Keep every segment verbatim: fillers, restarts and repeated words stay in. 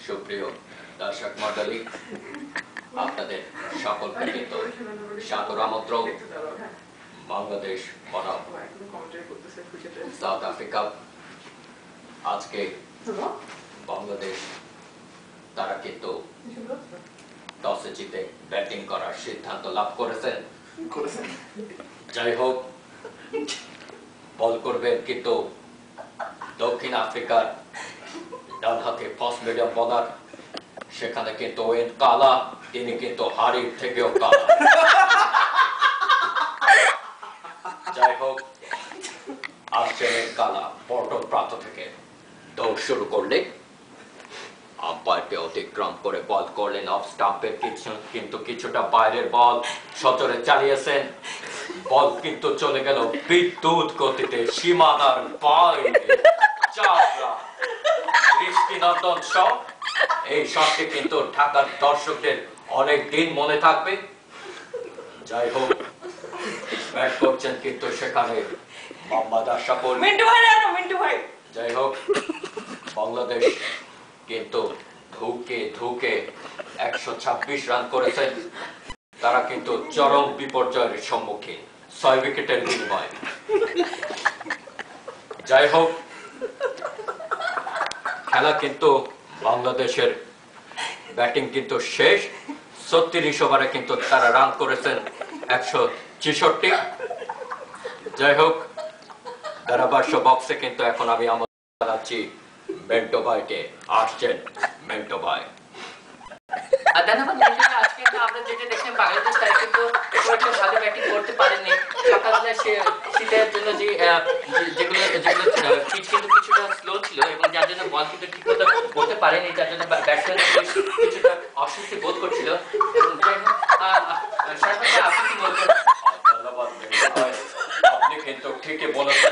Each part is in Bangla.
সুপ্রিয় দর্শক মণ্ডলী, আপনাদের সকলকে কিন্তু সাদর আমন্ত্রণ। বাংলাদেশ বনাম সাউথ আফ্রিকা, আজকে বাংলাদেশ তারা কিন্তু টসে জিতে ব্যাটিং করার সিদ্ধান্ত লাভ করেছেন। যাই হোক, বল করবেন কিন্তু দক্ষিণ আফ্রিকার ডানহাতে ফাস্ট মিডিয়াম বোলার, সেখানে কিন্তু ওয়েন কালা, তিনি কিন্তু হাড়ির থেকেও কালা। যাই হোক, আসছেন কালা পল্টন প্রান্ত থেকে। দৌড় শুরু করলে আম্পায়ারকে অতিক্রম করে বল করলেন অফ স্টাম্পের কিছু, কিন্তু কিছুটা বাইরের বল সচরে চালিয়েছেন। বল কিন্তু চলে গেল বিদ্যুৎ গতিতে সীমানার বাইরে। দৃষ্টিনন্দন শট। এই শটটি কিন্তু ঢাকার দর্শকদের অনেক দিন মনে থাকবে। যাই হোক, ব্যাট করছেন কিন্তু সেখানে মোহাম্মদ আশরাফুল। যাই হোক, বাংলাদেশ কিন্তু ধুকে ধুকে একশো ছাব্বিশ রান করেছেন। তারা কিন্তু চরম বিপর্যয়ের সম্মুখীন, ছয় উইকেটের বিনিময়ে। যাই হোক, খেলা কিন্তু বাংলাদেশের ব্যাটিং কিন্তু শেষ। ছত্রিশ ওভারে কিন্তু তারা রান করেছেন একশো ছেষট্টি। যাই হোক, ধারাভাষ্য বক্সে কিন্তু এখন আমি আমার জানাচ্ছি মেন্টো ভাইকে। আসছেন মেন্টো ভাই। ধন্যবাদ। আজকে আমরা যেটা দেখলাম, বাংলাদেশ তারা কিন্তু একটা ভালো ব্যাটিং করতে পারেনি। সকালবেলা শীতের জন্য যে যেগুলো যেগুলো পিচ কিন্তু কিছুটা স্লো ছিল এবং যার জন্য বল কিন্তু ঠিক মতো করতে পারেনি, যার জন্য ব্যাটসম্যান কিছুটা অস্বস্তি বোধ করছিল। আপনি কি বলবেন? ধন্যবাদ, আপনি কিন্তু ঠিকই বলেছেন।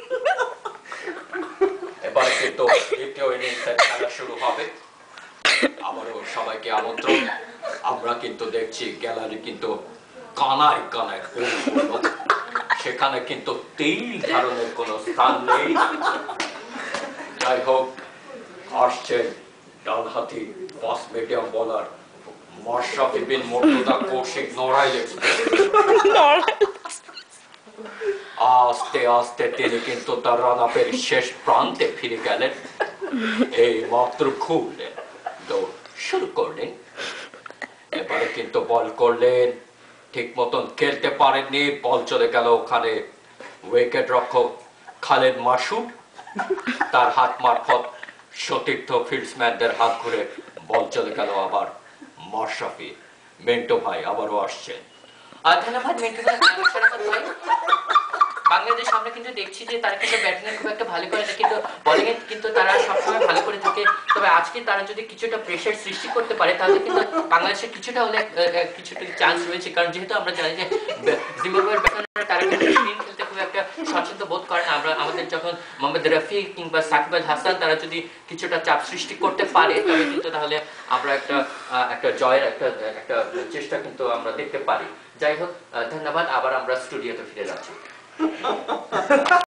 এবার কিন্তু দ্বিতীয় ইনিংসের খেলা শুরু হবে। আবারও সবাইকে আমন্ত্রণ। আমরা কিন্তু দেখছি গ্যালারি কিন্তু কানায় কানায় পরিপূর্ণ। সেখানে কিন্তু তেল ধারণের কোনো স্থান নেই। যাই হোক, আসছেন ডানহাতি fast medium bowler Mashrafe Bin Mortaza Koushik Narail express. আস্তে আস্তে তিনি কিন্তু তার রান আপের শেষ প্রান্তে ফিরে গেলেন। এই মাত্র খুললেন, দৌড় শুরু করলেন। এবারে কিন্তু বল করলেন, ঠিক মতন খেলতে পারেননি। বল চলে গেল ওখানে উইকেট রক্ষক খালেদ মাসুদ, তার হাত মারফত সতীর্থ ফিল্ডসম্যানদের হাত ঘুরে বল চলে গেল আবার মাশরাফি। মেন্টো ভাই আবারও আসছেন। ধন্যবাদ মেন্টো ভাই। বাংলাদেশ আমরা কিন্তু দেখছি যে তারা কিন্তু ব্যাটিং এ খুব একটা ভালো করে না, কিন্তু বোলিং এ কিন্তু তারা সবসময় ভালো করে থাকে। তবে আজকে তারা যদি কিছুটা প্রেসার সৃষ্টি করতে পারে, তাহলে কিন্তু বাংলাদেশের কিছুটা হলে কিছুটা চান্স রয়েছে। কারণ যেহেতু আমরা জানি যে জিম্বাবুয়ের ব্যাটসম্যানরা তারা কিন্তু স্পিন খেলতে খুব একটা স্বচ্ছন্দ বোধ করে না। আমরা আমাদের যখন মোহাম্মদ রফি কিংবা সাকিব আল হাসান তারা যদি কিছুটা চাপ সৃষ্টি করতে পারে, তবে কিন্তু তাহলে আমরা একটা একটা জয়ের একটা একটা চেষ্টা কিন্তু আমরা দেখতে পারি। যাই হোক, ধন্যবাদ। আবার আমরা স্টুডিওতে ফিরে যাচ্ছি।